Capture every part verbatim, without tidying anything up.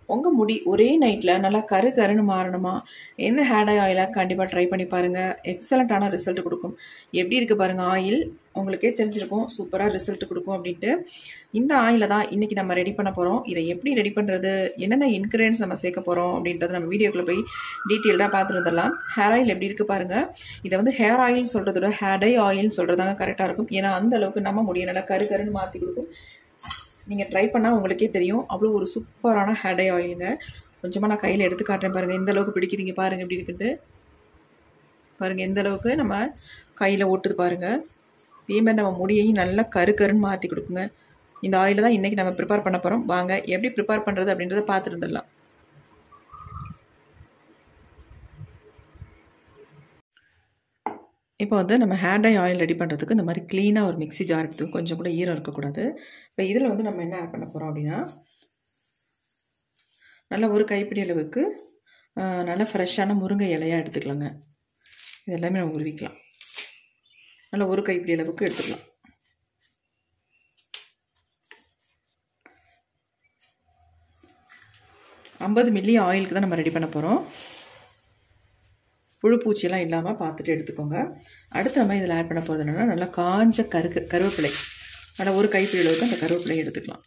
உங்கள் முடி ஒரே நைட்டில் நல்லா கரு கருன்னு மாறணுமா? இந்த ஹேர் டை ஆயிலை கண்டிப்பாக ட்ரை பண்ணி பாருங்கள். எக்ஸலண்ட்டான ரிசல்ட் கொடுக்கும். எப்படி இருக்குது பாருங்கள் ஆயில், உங்களுக்கே தெரிஞ்சிருக்கும் சூப்பராக ரிசல்ட் கொடுக்கும் அப்படின்ட்டு. இந்த ஆயிலை தான் இன்றைக்கி நம்ம ரெடி பண்ண போகிறோம். இதை எப்படி ரெடி பண்ணுறது, என்னென்ன இன்க்ரீடியன்ஸ் நம்ம சேர்க்க போகிறோம் அப்படின்றத நம்ம வீடியோக்குள்ளே போய் டீட்டெயில்டாக பார்த்துட்டு வந்துடலாம். ஹேர் ஆயில் எப்படி இருக்குது பாருங்கள். இதை வந்து ஹேர் ஆயில் சொல்கிறத விட ஹேர் டை ஆயில்னு சொல்கிறதாங்க கரெக்டாக இருக்கும். ஏன்னா அந்த அளவுக்கு நம்ம முடிய நல்லா கரு கருன்னு மாற்றி கொடுக்கும். நீங்கள் ட்ரை பண்ணால் உங்களுக்கே தெரியும், அவ்வளோ ஒரு சூப்பரான ஹேர் டை ஆயிலுங்க. கொஞ்சமாக நான் கையில் எடுத்து காட்டுறேன் பாருங்கள், எந்த அளவுக்கு பிடிக்குதுங்க பாருங்கள் எப்படி இருக்குன்ட்டு. பாருங்கள் எந்த அளவுக்கு நம்ம கையில் ஓட்டுது பாருங்கள். இதேமாதிரி நம்ம முடியையும் நல்லா கரு கருன்னு மாற்றி கொடுக்குங்க. இந்த ஆயிலை தான் இன்றைக்கி நம்ம ப்ரிப்பேர் பண்ண போகிறோம். வாங்க எப்படி ப்ரிப்பேர் பண்ணுறது அப்படின்றத பார்த்துட்டு வந்துடலாம். இப்போ வந்து நம்ம ஹேர் டை ஆயில் ரெடி பண்ணுறதுக்கு இந்த மாதிரி க்ளீனாக ஒரு மிக்ஸி ஜார் எடுத்துக்கு, கொஞ்சம் கூட ஈரம் இருக்கக்கூடாது. இப்போ இதில் வந்து நம்ம என்ன ஆட் பண்ண போகிறோம் அப்படின்னா, நல்ல ஒரு கைப்பிடி அளவுக்கு நல்ல ஃப்ரெஷ்ஷான முருங்கை இலையாக எடுத்துக்கலாங்க. இது எல்லாமே நம்ம உருவிக்கலாம். நல்ல ஒரு கைப்பிடி அளவுக்கு எடுத்துக்கலாம். ஐம்பது மில்லி ஆயிலுக்கு தான் நம்ம ரெடி பண்ண போகிறோம். புழு பூச்சியெல்லாம் இல்லாமல் பார்த்துட்டு எடுத்துக்கோங்க. அடுத்து நம்ம இதில் ஆட் பண்ண போகிறது என்னென்னா, நல்லா காஞ்ச கரு கருவேப்பிலை, நல்லா ஒரு கைப்பிடி அளவுக்கு அந்த கருவேப்பிலை எடுத்துக்கலாம்.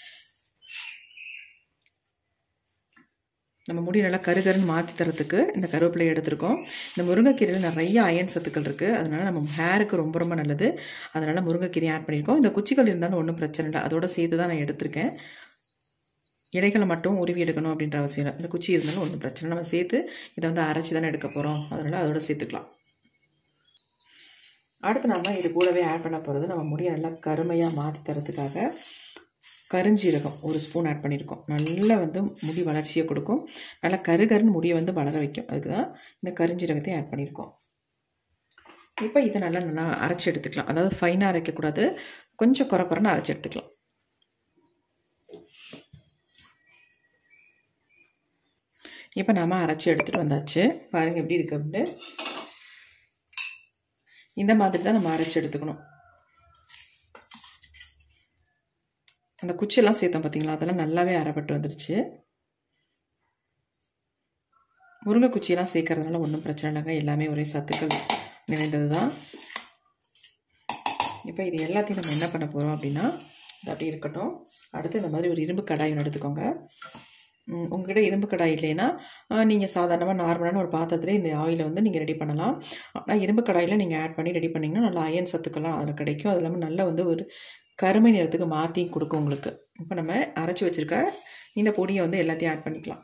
நம்ம முடி நல்லா கருகருன்னு மாற்றி தரத்துக்கு இந்த கருவேப்பிலை எடுத்துருக்கோம். இந்த முருங்கைக்கீரையில் நிறைய அயன் சத்துக்கள் இருக்குது. அதனால் நம்ம ஹேருக்கு ரொம்ப ரொம்ப நல்லது. அதனால் முருங்கைக்கீரை ஆட் பண்ணியிருக்கோம். இந்த குச்சிகள் இருந்தாலும் ஒன்றும் பிரச்சனை இல்லை, அதோட சேர்த்து தான் நான் எடுத்திருக்கேன். இலைகளை மட்டும் உருவி எடுக்கணும் அப்படின்ற அவசியம் இல்லை. இந்த குச்சி இருந்தாலும் ஒன்றும் பிரச்சனை, நம்ம சேர்த்து இதை வந்து அரைச்சி தானே எடுக்க போகிறோம். அதனால் அதோட சேர்த்துக்கலாம். அடுத்து நம்ம இது கூடவே ஆட் பண்ண போகிறது, நம்ம முடியை நல்லா கருமையாக மாற்றி தரத்துக்காக கருஞ்சீரகம் ஒரு ஸ்பூன் ஆட் பண்ணியிருக்கோம். நல்லா வந்து முடி வளர்ச்சியை கொடுக்கும், நல்லா கருகருன்னு முடியை வந்து வளர வைக்கும். அதுக்கு தான் இந்த கருஞ்சீரகத்தையும் ஆட் பண்ணியிருக்கோம். இப்போ இதை நல்லா நல்லா அரைச்சி எடுத்துக்கலாம். அதாவது ஃபைனாக அரைக்கக்கூடாது, கொஞ்சம் குறை குறைன்னு அரைச்சி எடுத்துக்கலாம். இப்போ நாம் அரைச்சி எடுத்துகிட்டு வந்தாச்சு. பாருங்கள் எப்படி இருக்குது அப்படின்னு. இந்த மாதிரி தான் நம்ம அரைச்சி எடுத்துக்கணும். அந்த குச்சியெல்லாம் சேர்த்தோம் பார்த்தீங்களா, அதெல்லாம் நல்லாவே அரைப்பட்டு வந்துருச்சு. முருங்கை குச்சியெல்லாம் சேர்க்கறதுனால ஒன்றும் பிரச்சனை இல்லைங்க, எல்லாமே ஒரே சத்துக்கள் நிறைந்தது தான். இப்போ இது எல்லாத்தையும் நம்ம என்ன பண்ண போகிறோம் அப்படின்னா, இது அப்படி இருக்கட்டும். அடுத்து இந்த மாதிரி ஒரு இரும்பு கடாய் ஒன்று எடுத்துக்கோங்க. உங்கள்கிட்ட இரும்பு கடாய் இல்லைன்னா நீங்கள் சாதாரணமாக நார்மலான ஒரு பாத்திரத்தில் இந்த ஆயிலை வந்து நீங்கள் ரெடி பண்ணலாம். ஆனால் இரும்பு கடாயில் நீங்கள் ஆட் பண்ணி ரெடி பண்ணிங்கன்னா நல்லா அயன் சத்துக்கள்லாம் அதில் கிடைக்கும். அது இல்லாமல் நல்லா வந்து ஒரு கருமை நிறத்துக்கு மாற்றி கொடுக்கும் உங்களுக்கு. இப்போ நம்ம அரைச்சி வச்சுருக்க இந்த பொடியை வந்து எல்லாத்தையும் ஆட் பண்ணிக்கலாம்.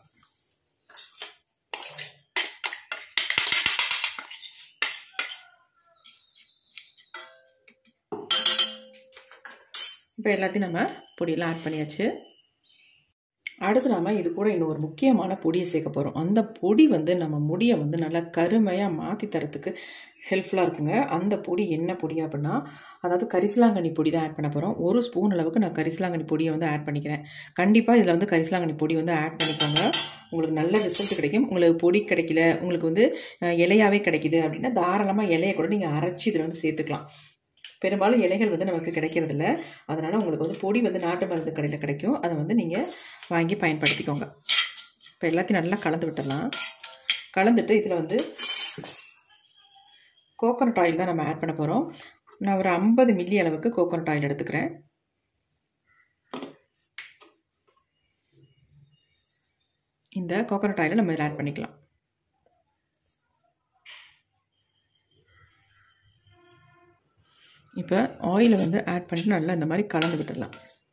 இப்போ எல்லாத்தையும் நம்ம பொடியெல்லாம் ஆட் பண்ணியாச்சு. அடுத்து நம்ம இது கூட இன்னும் ஒரு முக்கியமான பொடியை சேர்க்க போகிறோம். அந்த பொடி வந்து நம்ம முடியை வந்து நல்லா கருமையாக மாற்றி தரத்துக்கு ஹெல்ப்ஃபுல்லாக இருக்குங்க. அந்த பொடி என்ன பொடி அப்படின்னா, அதாவது கரிசலாங்கண்ணி பொடி தான் ஆட் பண்ண போகிறோம். ஒரு ஸ்பூன் அளவுக்கு நான் கரிசலாங்கண்ணி பொடியை வந்து ஆட் பண்ணிக்கிறேன். கண்டிப்பாக இதில் வந்து கரிசலாங்கண்ணி பொடி வந்து ஆட் பண்ணிக்கோங்க, உங்களுக்கு நல்ல ரிசல்ட் கிடைக்கும். உங்களுக்கு பொடி கிடைக்கல, உங்களுக்கு வந்து இலையாகவே கிடைக்கிது அப்படின்னா தாராளமாக இலையை கூட நீங்கள் அரைச்சி இதில் வந்து சேர்த்துக்கலாம். பெரும்பாலும் இலைகள் வந்து நமக்கு கிடைக்கிறதில்ல, அதனால் உங்களுக்கு வந்து பொடி வந்து நாட்டு மருந்து கடையில் கிடைக்கும். அதை வந்து நீங்கள் வாங்கி பயன்படுத்திக்கோங்க. இப்போ எல்லாத்தையும் நல்லா கலந்து விட்டுடலாம். கலந்துட்டு இதில் வந்து கோகோனட் ஆயில் தான் நம்ம ஆட் பண்ண போகிறோம். நான் ஒரு ஐம்பது மில்லி அளவுக்கு கோகோனட் ஆயில் எடுத்துக்கிறேன். இந்த கோகோனட் ஆயிலை நம்ம இதில் ஆட் பண்ணிக்கலாம். இப்போ ஆயிலை வந்து ஆட் பண்ணிட்டு நல்லா இந்த மாதிரி கலந்து விட்டுடலாம்.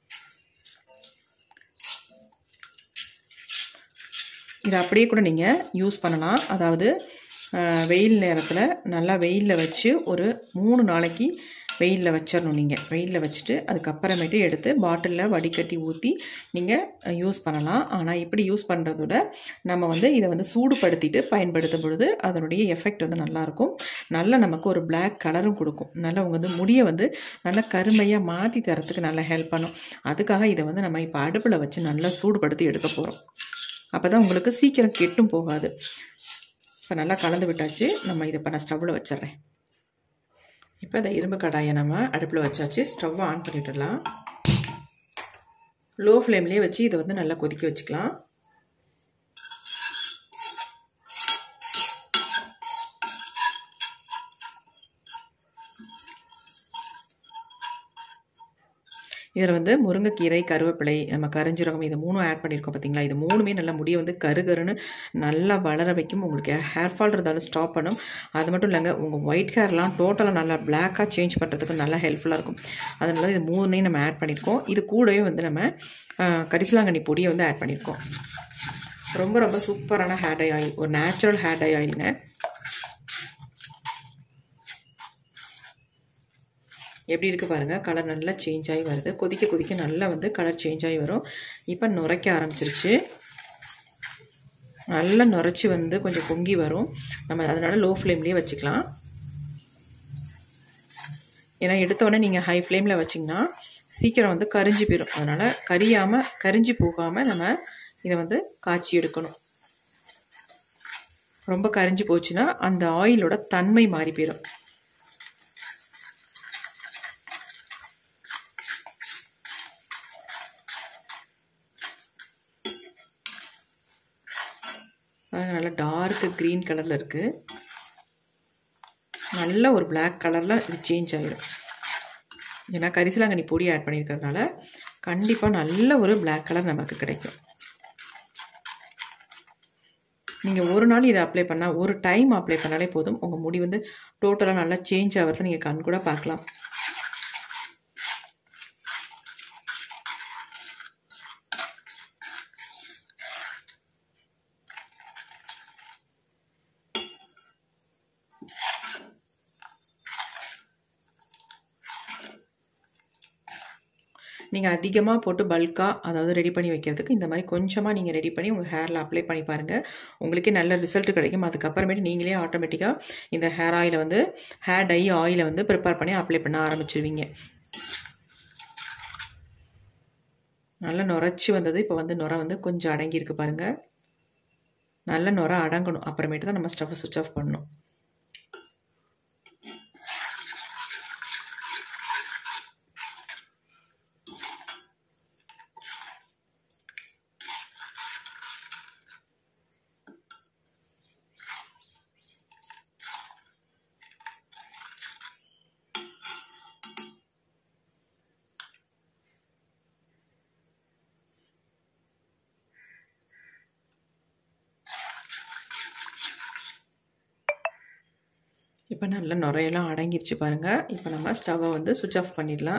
இதை அப்படியே கூட நீங்கள் யூஸ் பண்ணலாம். அதாவது வெயில் நேரத்தில் நல்லா வெயிலில் வச்சு ஒரு மூணு நாளைக்கு வெயிலில் வச்சிடணும். நீங்கள் வெயிலில் வச்சுட்டு அதுக்கப்புறமேட்டு எடுத்து பாட்டிலில் வடிகட்டி ஊற்றி நீங்கள் யூஸ் பண்ணலாம். ஆனால் இப்படி யூஸ் பண்ணுறதோட நம்ம வந்து இதை வந்து சூடுபடுத்திட்டு பயன்படுத்தும் பொழுது அதனுடைய எஃபெக்ட் வந்து நல்லாயிருக்கும். நல்லா நமக்கு ஒரு பிளாக் கலரும் கொடுக்கும். நல்லா உங்கள் வந்து முடியை வந்து நல்லா கருமையாக மாற்றி தரத்துக்கு நல்லா ஹெல்ப் பண்ணும். அதுக்காக இதை வந்து நம்ம இப்போ அடுப்பில் வச்சு நல்லா சூடுபடுத்தி எடுக்க போகிறோம். அப்போ தான் உங்களுக்கு சீக்கிரம் கெட்டும் போகாது. இப்போ நல்லா கலந்து விட்டாச்சு. நம்ம இதை இப்போ நான் ஸ்டவ்வில் வச்சிட்றேன். இப்போ இந்த இரும்பு கடாயை நம்ம அடுப்பில் வச்சாச்சு. ஸ்டவ்வை ஆன் பண்ணிவிடலாம். லோ ஃப்ளேம்லேயே வச்சு இதை வந்து நல்லா கொதிக்க வச்சுக்கலாம். இதில் வந்து முருங்கைக்கீரை, கருவேப்பிலை, நம்ம கரிஞ்சீரகம் இது மூணும் ஆட் பண்ணியிருக்கோம் பார்த்தீங்களா? இது மூணுமே நல்லா முடியை வந்து கரு கருன்னு நல்லா வளர வைக்கும். உங்களுக்கு ஹேர் ஃபால் இருந்தாலும் ஸ்டாப் பண்ணும். அது மட்டும் இல்லைங்க, உங்கள் ஒயிட் ஹேர்லாம் டோட்டலாக நல்லா பிளாக்காக சேஞ்ச் பண்ணுறதுக்கு நல்லா ஹெல்ப்ஃபுல்லாக இருக்கும். அதனால இது மூணையும் நம்ம ஆட் பண்ணியிருக்கோம். இது கூடவே வந்து நம்ம கரிசலாங்கண்ணி பொடியை வந்து ஆட் பண்ணியிருக்கோம். ரொம்ப ரொம்ப சூப்பரான ஹேர் டை ஆயில், ஒரு நேச்சுரல் ஹேர் டை ஆயிலுங்க. எப்படி இருக்குது பாருங்கள், கலர் நல்லா சேஞ்ச் ஆகி வருது. கொதிக்க கொதிக்க நல்லா வந்து கலர் சேஞ்ச் ஆகி வரும். இப்போ நுரைக்க ஆரம்பிச்சிருச்சு. நல்லா நுரைச்சி வந்து கொஞ்சம் பொங்கி வரும். நம்ம அதனால் லோ ஃப்ளேம்லேயே வச்சுக்கலாம். ஏன்னா எடுத்தோடனே நீங்கள் ஹை ஃப்ளேமில் வச்சிங்கன்னா சீக்கிரம் வந்து கரிஞ்சு போயிடும். அதனால் கரியாமல் கரிஞ்சு போகாமல் நம்ம இதை வந்து காய்ச்சி எடுக்கணும். ரொம்ப கரிஞ்சு போச்சுன்னா அந்த ஆயிலோட தன்மை மாறி போயிடும். நல்லா டார்க் க்ரீன் கலரில் இருக்குது. நல்ல ஒரு பிளாக் கலரில் இது சேஞ்ச் ஆகிடும். ஏன்னா கரிசலாங்கண்ணி பொடி ஆட் பண்ணியிருக்கிறதுனால கண்டிப்பாக நல்ல ஒரு பிளாக் கலர் நமக்கு கிடைக்கும். நீங்கள் ஒரு நாள் இதை அப்ளை பண்ணால், ஒரு டைம் அப்ளை பண்ணாலே போதும், உங்கள் முடி வந்து டோட்டலாக நல்லா சேஞ்ச் ஆகிறத நீங்கள் கண் கூட பார்க்கலாம். நீங்கள் அதிகமாக போட்டு பல்காக அதாவது ரெடி பண்ணி வைக்கிறதுக்கு இந்த மாதிரி கொஞ்சமாக நீங்கள் ரெடி பண்ணி உங்கள் ஹேரில் அப்ளை பண்ணி பாருங்கள். உங்களுக்கே நல்ல ரிசல்ட் கிடைக்கும். அதுக்கப்புறமேட்டு நீங்களே ஆட்டோமேட்டிக்காக இந்த ஹேர் ஆயிலை வந்து ஹேர் டை ஆயிலை வந்து ப்ரிப்பேர் பண்ணி அப்ளை பண்ண ஆரம்பிச்சிருவீங்க. நல்லா நுரைச்சி வந்தது. இப்போ வந்து நுரை வந்து கொஞ்சம் அடங்கியிருக்கு பாருங்கள். நல்ல நுரை அடங்கணும். அப்புறமேட்டு தான் நம்ம ஸ்டவ்வை சுவிட்ச் ஆஃப் பண்ணணும். இப்போ நல்ல நுரையெல்லாம் அடங்கிருச்சு பாருங்கள். இப்போ நம்ம ஸ்டவ்வை வந்து சுவிட்ச் ஆஃப் பண்ணிடலாம்.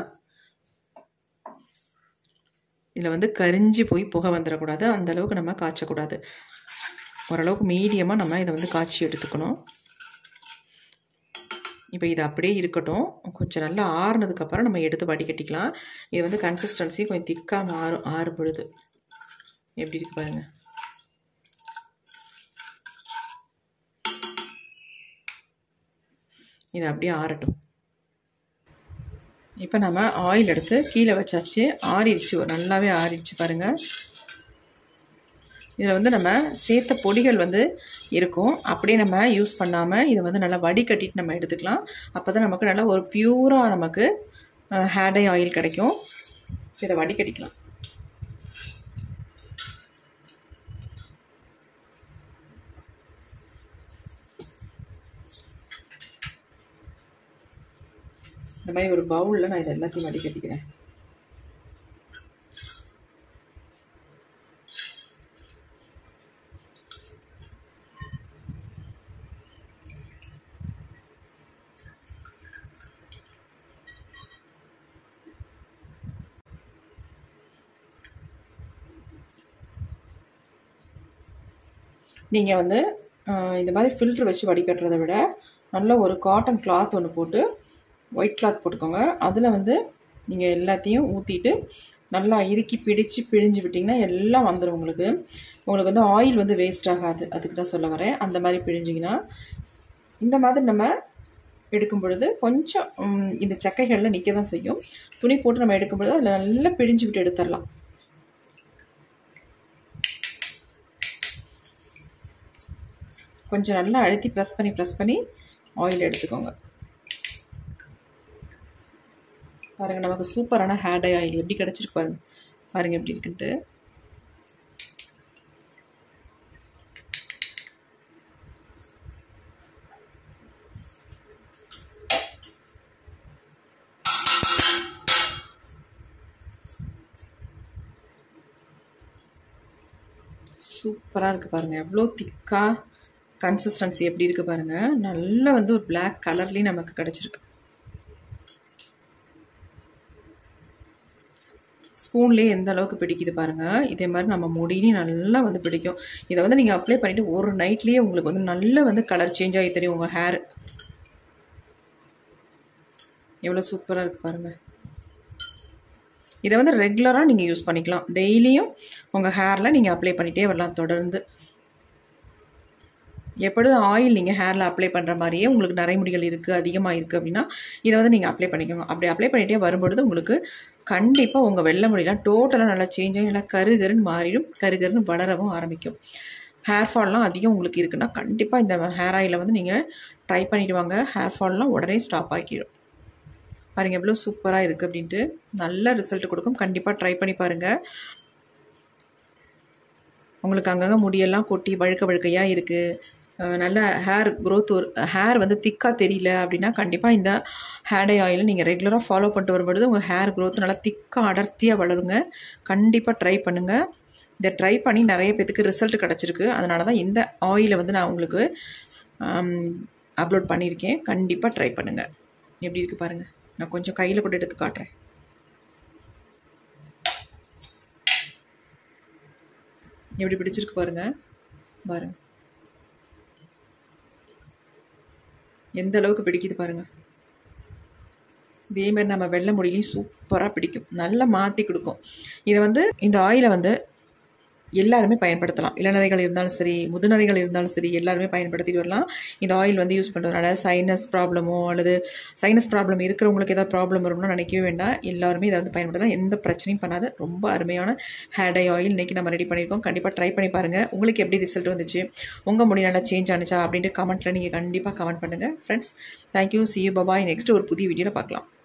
இதில் வந்து கரிஞ்சு போய் புகை வந்துடக்கூடாது. அந்தளவுக்கு நம்ம காய்ச்சக்கூடாது. ஓரளவுக்கு மீடியமாக நம்ம இதை வந்து காய்ச்சி எடுத்துக்கணும். இப்போ இது அப்படியே இருக்கட்டும். கொஞ்சம் நல்லா ஆறுனதுக்கப்புறம் நம்ம எடுத்து வடிகட்டிக்கலாம். இது வந்து கன்சிஸ்டன்சி கொஞ்சம் திக்காக மாறும் ஆறும் பொழுது. எப்படி இருக்கு பாருங்கள். இது அப்படியே ஆறட்டும். இப்போ நம்ம ஆயில் எடுத்து கீழே வச்சாச்சு. ஆறிடுச்சு, நல்லாவே ஆறிடுச்சு பாருங்கள். இதில் வந்து நம்ம சேர்த்த பொடிகள் வந்து இருக்கும். அப்படியே நம்ம யூஸ் பண்ணாமல் இதை வந்து நல்லா வடிகட்டிட்டு நம்ம எடுத்துக்கலாம். அப்போ தான் நமக்கு நல்லா ஒரு பியூராக நமக்கு ஹேர் டை ஆயில் கிடைக்கும். இதை வடிகட்டிக்கலாம். இந்த மாதிரி ஒரு பவுலில் நான் இதை எல்லாத்தையும் வடிகட்டிக்கிறேன். நீங்கள் வந்து இந்த மாதிரி ஃபில்ட்ரு வச்சு வடிகட்டுறதை விட நல்ல ஒரு காட்டன் கிளாத் ஒன்று போட்டு ஒயிட் கிளாத் போட்டுக்கோங்க. அதில் வந்து நீங்கள் எல்லாத்தையும் ஊற்றிட்டு நல்லா இறுக்கி பிடிச்சு பிழிஞ்சு விட்டிங்கன்னா எல்லாம் வந்துடும். உங்களுக்கு உங்களுக்கு வந்து ஆயில் வந்து வேஸ்ட் ஆகாது. அதுக்கு தான் சொல்ல வரேன். அந்த மாதிரி பிழிஞ்சிங்கன்னா இந்த மாதிரி நம்ம எடுக்கும் பொழுது கொஞ்சம் இந்த சக்கைகளில் நிற்க தான் செய்யும். துணி போட்டு நம்ம எடுக்கும் பொழுது அதில் நல்லா பிழிஞ்சு விட்டு எடுத்துடலாம். கொஞ்சம் நல்லா அழுத்தி ப்ரெஸ் பண்ணி ப்ரெஸ் பண்ணி ஆயில் எடுத்துக்கோங்க. பாருங்கள், நமக்கு சூப்பரான ஹேர் டை ஆயில் எப்படி கிடச்சிருக்கு பாருங்கள். பாருங்கள் எப்படி இருக்குன்ட்டு. சூப்பராக இருக்குது பாருங்கள். எவ்வளோ திக்காக கன்சிஸ்டன்சி எப்படி இருக்குது பாருங்கள். நல்லா வந்து ஒரு பிளாக் கலர்லேயும் நமக்கு கிடச்சிருக்கு. ஸ்பூன்லேயே எந்த அளவுக்கு பிடிக்குது பாருங்கள். இதே மாதிரி நம்ம முடியிலையும் நல்லா வந்து பிடிக்கும். இதை வந்து நீங்கள் அப்ளை பண்ணிவிட்டு ஒரு நைட்லேயே உங்களுக்கு வந்து நல்லா வந்து கலர் சேஞ்ச் ஆகி தெரியும் உங்கள் ஹேர். எவ்வளோ சூப்பராக இருக்குது பாருங்கள். இதை வந்து ரெகுலராக நீங்கள் யூஸ் பண்ணிக்கலாம். டெய்லியும் உங்கள் ஹேரில் நீங்கள் அப்ளை பண்ணிகிட்டே வரலாம் தொடர்ந்து. எப்பொழுதும் ஆயில் நீங்கள் ஹேரில் அப்ளை பண்ணுற மாதிரியே உங்களுக்கு நரைமுடிகள் இருக்குது, அதிகமாக இருக்குது அப்படின்னா இதை வந்து நீங்கள் அப்ளை பண்ணிக்கோங்க. அப்படி அப்ளை பண்ணிகிட்டே வரும்பொழுது உங்களுக்கு கண்டிப்பாக உங்கள் வெள்ளை முடியெல்லாம் டோட்டலாக நல்லா சேஞ்ச் ஆகி நல்லா கருகருன்னு மாறிடும், கருகருன்னு வளரவும் ஆரம்பிக்கும். ஹேர் ஃபால்லாம் அதிகம் உங்களுக்கு இருக்குன்னா கண்டிப்பாக இந்த ஹேர் ஆயிலை வந்து நீங்கள் ட்ரை பண்ணிவிட்டு வாங்க. ஹேர் ஃபால்லாம் உடனே ஸ்டாப் ஆக்கிடும். பாருங்கள் எவ்வளோ சூப்பராக இருக்குது அப்படின்ட்டு. நல்ல ரிசல்ட் கொடுக்கும். கண்டிப்பாக ட்ரை பண்ணி பாருங்கள். உங்களுக்கு அங்கங்கே முடியெல்லாம் கொட்டி வழுக்க வழுக்கையாக இருக்குது, நல்ல ஹேர் க்ரோத், ஒரு ஹேர் வந்து திக்காக தெரியல அப்படின்னா கண்டிப்பாக இந்த ஹேர் டை ஆயிலை நீங்கள் ரெகுலராக ஃபாலோ பண்ணிட்டு வரும்பொழுது உங்கள் ஹேர் க்ரோத் நல்லா திக்காக அடர்த்தியாக வளருங்க. கண்டிப்பாக ட்ரை பண்ணுங்கள். இதை ட்ரை பண்ணி நிறைய பேத்துக்கு ரிசல்ட் கிடச்சிருக்கு. அதனால தான் இந்த ஆயிலை வந்து நான் உங்களுக்கு அப்லோட் பண்ணியிருக்கேன். கண்டிப்பாக ட்ரை பண்ணுங்கள். எப்படி இருக்குது பாருங்கள். நான் கொஞ்சம் கையில் கூட எடுத்து காட்டுறேன். எப்படி பிடிச்சிருக்கு பாருங்கள். பாருங்கள் எந்த அளவுக்கு பிடிக்குது பாருங்கள். இதேமாதிரி நம்ம வெள்ளை முடியிலையும் சூப்பராக பிடிக்கும், நல்லா மாற்றி கொடுக்கும். இதை வந்து இந்த ஆயிலை வந்து எல்லாருமே பயன்படுத்தலாம். இளநரைகள் இருந்தாலும் சரி, முதுநரைகள் இருந்தாலும் சரி, எல்லாருமே பயன்படுத்திட்டு வரலாம். இந்த ஆயில் வந்து யூஸ் பண்ணுறதுனால சைனஸ் ப்ராப்ளமோ அல்லது சைனஸ் ப்ராப்ளம் இருக்கிறவங்களுக்கு ஏதாவது ப்ராப்ளம் வரும்னு நினைக்கவே வேண்டாம். எல்லாருமே இதை வந்து பயன்படுத்தலாம். எந்த பிரச்சனையும் பண்ணாது. ரொம்ப அருமையான ஹேர் டை ஆயில் இன்றைக்கி நம்ம ரெடி பண்ணியிருக்கோம். கண்டிப்பாக ட்ரை பண்ணி பாருங்கள். உங்களுக்கு எப்படி ரிசல்ட் வந்துச்சு, உங்கள் முடி நல்லா சேஞ்ச் ஆனிச்சா அப்படின்ட்டு கமெண்ட்டில் நீங்கள் கண்டிப்பாக கமெண்ட் பண்ணுங்கள். Friends, thank you. See you. Bye. Next ஒரு புதிய வீடியோவில் பார்க்கலாம்.